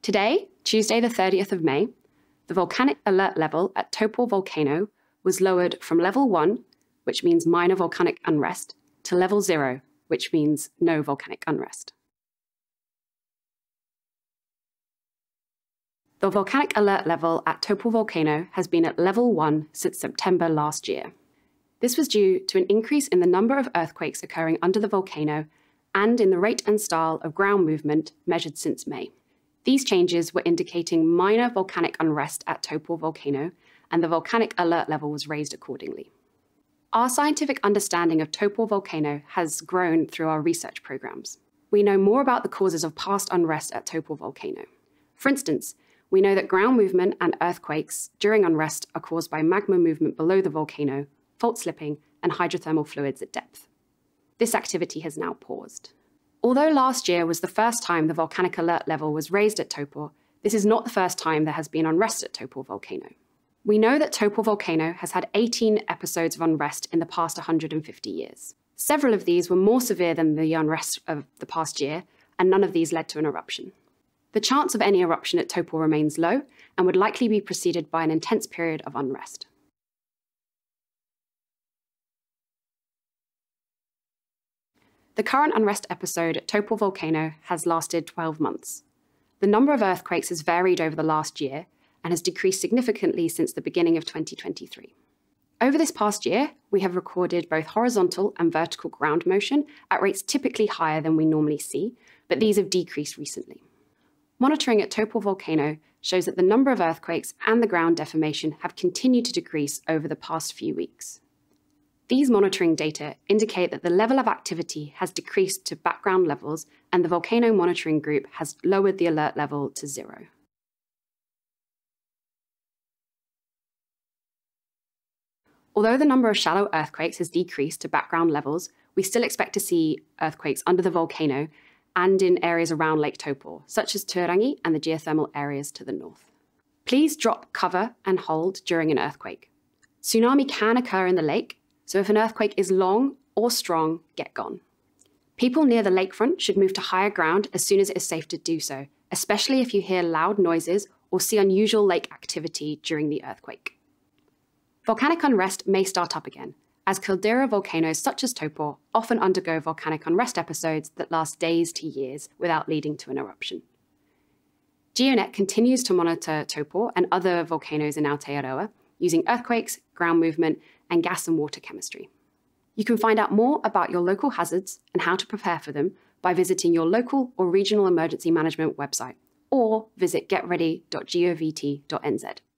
Today, Tuesday the 30th of May, the volcanic alert level at Taupō Volcano was lowered from level 1, which means minor volcanic unrest, to level 0, which means no volcanic unrest. The volcanic alert level at Taupō Volcano has been at level 1 since September last year. This was due to an increase in the number of earthquakes occurring under the volcano and in the rate and style of ground movement measured since May. These changes were indicating minor volcanic unrest at Taupō Volcano, and the volcanic alert level was raised accordingly. Our scientific understanding of Taupō Volcano has grown through our research programs. We know more about the causes of past unrest at Taupō Volcano. For instance, we know that ground movement and earthquakes during unrest are caused by magma movement below the volcano, fault slipping, and hydrothermal fluids at depth. This activity has now paused. Although last year was the first time the volcanic alert level was raised at Taupō, this is not the first time there has been unrest at Taupō Volcano. We know that Taupō Volcano has had 18 episodes of unrest in the past 150 years. Several of these were more severe than the unrest of the past year, and none of these led to an eruption. The chance of any eruption at Taupō remains low and would likely be preceded by an intense period of unrest. The current unrest episode at Taupō Volcano has lasted 12 months. The number of earthquakes has varied over the last year and has decreased significantly since the beginning of 2023. Over this past year, we have recorded both horizontal and vertical ground motion at rates typically higher than we normally see, but these have decreased recently. Monitoring at Taupō Volcano shows that the number of earthquakes and the ground deformation have continued to decrease over the past few weeks. These monitoring data indicate that the level of activity has decreased to background levels, and the Volcano Monitoring Group has lowered the alert level to 0. Although the number of shallow earthquakes has decreased to background levels, we still expect to see earthquakes under the volcano and in areas around Lake Taupō, such as Turangi and the geothermal areas to the north. Please drop, cover, and hold during an earthquake. Tsunami can occur in the lake, so if an earthquake is long or strong, get gone. People near the lakefront should move to higher ground as soon as it is safe to do so, especially if you hear loud noises or see unusual lake activity during the earthquake. Volcanic unrest may start up again, as caldera volcanoes such as Taupō often undergo volcanic unrest episodes that last days to years without leading to an eruption. GeoNet continues to monitor Taupō and other volcanoes in Aotearoa using earthquakes, ground movement, and gas and water chemistry. You can find out more about your local hazards and how to prepare for them by visiting your local or regional emergency management website, or visit getready.govt.nz.